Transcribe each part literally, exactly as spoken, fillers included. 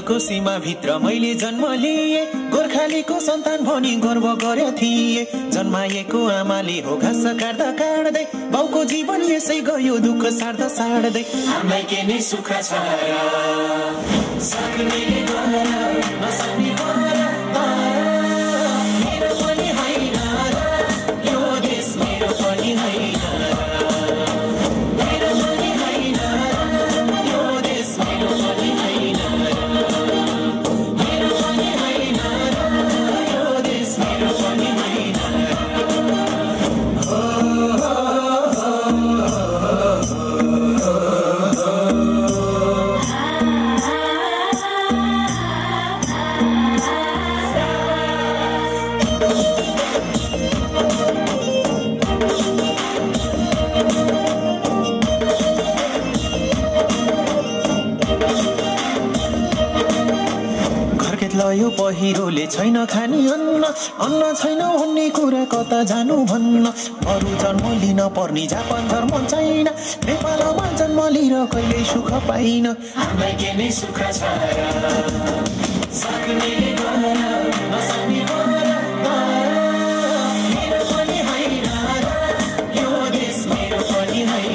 देशको सीमा भित्र मैले जन्म लिए गोर्खालीको सन्तान भनी गर्व गरे थिए जन्माएको आमाले हो घाँस काट्दा काट्दै बाउको जीवन यसै गयो दुःख सार्दा सार्दै हामीलाई के नै सुख छ सक्नेले गर नसक्ने गर मेरो पनि होइन यो देश मेरो पनि होइन यो पहिरोले छैन खानी अन्न अन्न छैन भन्ने कुरा कता जानु भन्न अरू जन्म लिन पर्ने जापान धर्म छैन नेपालमा जन्म लिएर कहिले सुख पाइन हामीलाई के नै सुख छ सक्नेले गर नसक्ने गर मेरो पनि होइन यो देश मेरो पनि होइन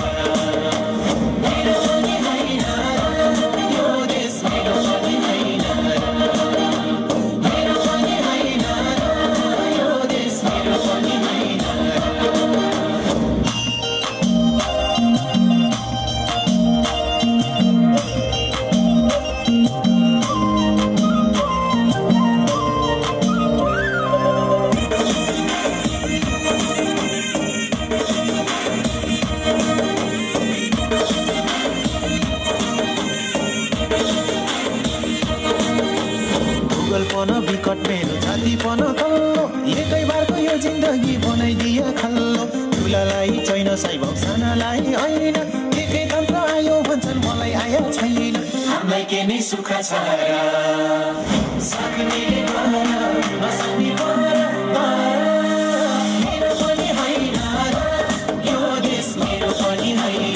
विकट मेरो जातिपन कल्लो एकै बारको यो जिन्दगी बनाइदिए खल्लो ठुलालाई छैन सैभौ सानालाई होइन एकै तन्त्र आयो भन्छन् मलाई आया छैन हामीलाई के नै सुख छ सक्नेले गर नसक्ने गर मेरो पनि होइन यो देश मेरो पनि होइन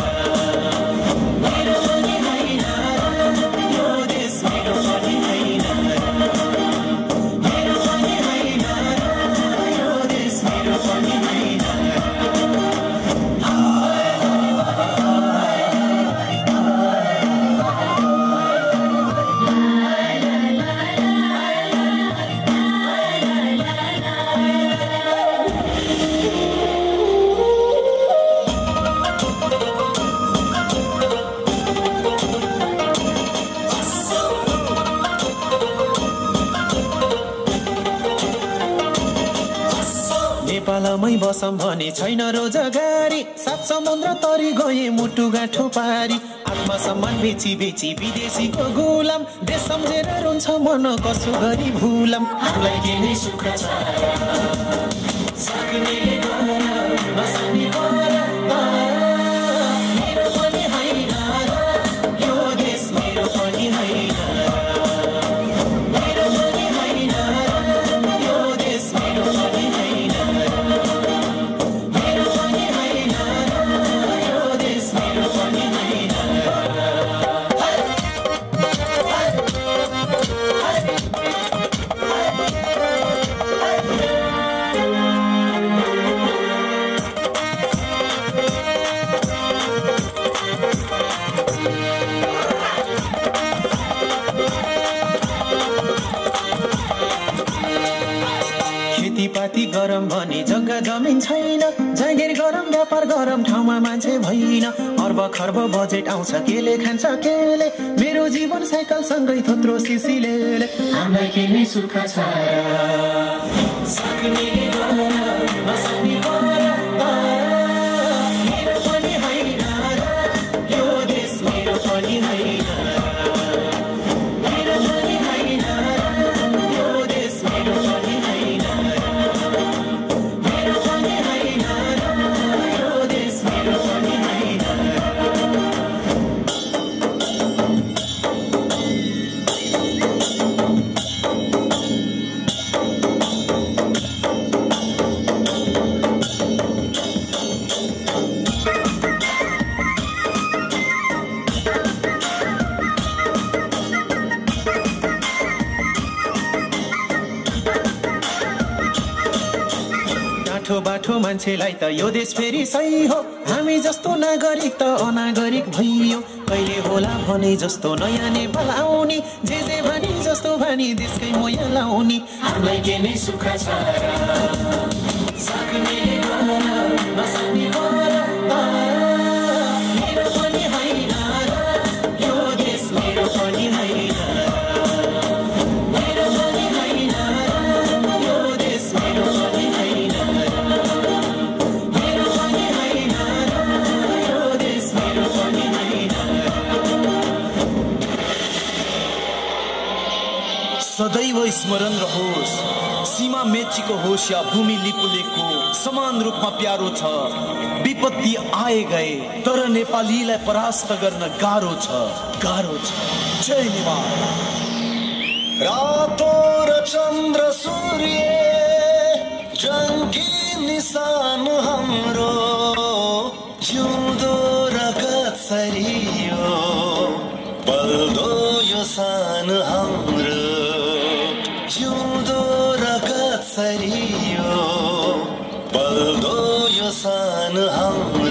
नेपालमै बसम भने छैन रोजगारी सात समुद्र तरी गए मुटु गाँठो पारी आत्मसम्मान बेची बेची विदेशीको गुलाम देश सम्झेर रुन्छ मन कसो गरी भुलाम हामीलाई के नै सुख छ सक्नेले गर नसक्ने गर मेरो पनि होइन यो देश मेरो पनि होइन खेतीपाती गरम भने जग्गा जमिन छैन जागिर गरम व्यापार गरम ठाउँमा मान्छे भइन अर्ब खर्ब बजेट आउँछ केले खान्छ केले मेरो जीवन साइकल सँगै थोत्रो सिसिले हामीलाई के नै सुख छ सक्नेले गर नसक्ने गर मेरो पनि होइन यो देश मेरो पनि होइन बाठो बाठो मान्छेलाई त यो देश फेरि सही हो हामी जस्तो नागरिक त अनागरिक भइयो कहिले होला भने जस्तो नयाँ नेपाल आउने जे जे भनी जस्तो भनी देशकै मोया लाउने हामीलाई के नै सुख छ सक्नेले गर नसक्ने गर मेरो पनि होइन यो देश मेरो पनि होइन मेरो पनि होइन यो देश मेरो पनि होइन मेरो पनि होइन यो देश मेरो पनि होइन सदैव स्मरण रहोस् सीमा मेचीको होस् या भूमि लिपुलेको समान रूपमा प्यारो छ विपत्ति आए गए तर नेपालीलाई परास्त गर्न गाह्रो छ गाह्रो छ जय नेपाल रातो र चन्द्र सूर्य जङ्गी निशान हाम्रो जिउँदो रगत सरियो बल्दो यो सान हाम्रो जिउँदो रगत सरियो बल्दो यो सान हाम्रो